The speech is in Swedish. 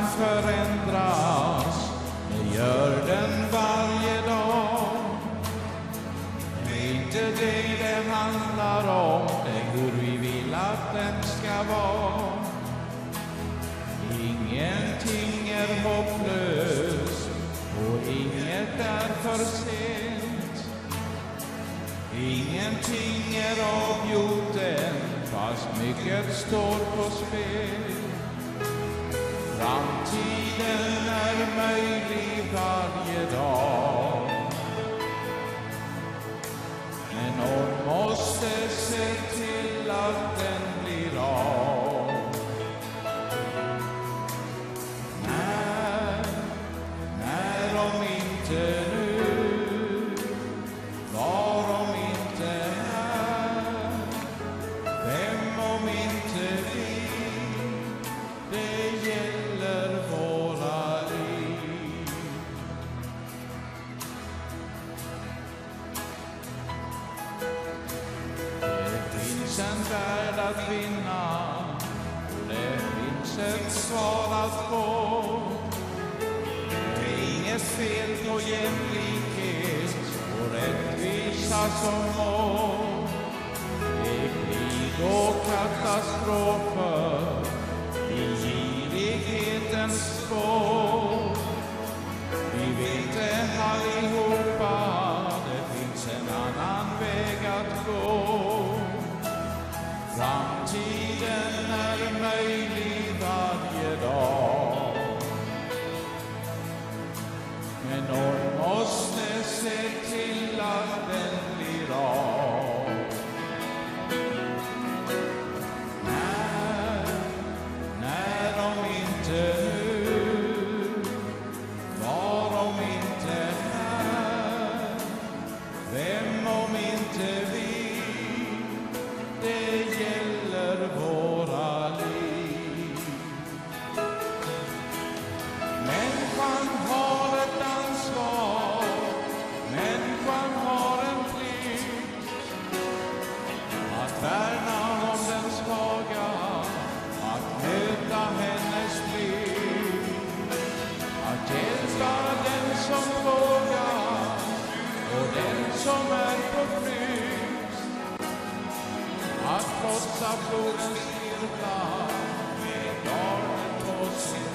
kan förändras, det gör den varje dag. Det är inte det handlar om, det är hur vi vill att den ska vara. Ingenting är hopplöst och inget är för sent. Ingenting är avgjort än, fast mycket står på spel. Framtiden är möjlig varje dag, men någon måste se till att den blir av. När om inte nu, var om inte här, vem om inte vi, det gäller våra liv. Det finns en värld att vinna, och det finns ett svar att få. Det är inget fel på jämlikhet och rättvisa som mål. Det är krig och katastrofer i girighetens spår. Vi vet det allihopa, det finns en annan väg att gå. Framtiden är möjlig varje dag, men någon måste se till att den blir av. När om inte nu, var om inte här, vem om inte vi, det gäller våra liv. Människan har ett ansvar, människan har en plikt att värna om den svaga, att möta hennes blick, att hjälpa den som vågar och den som är på flykt, att trotsa flodens virvlar med garnet på sin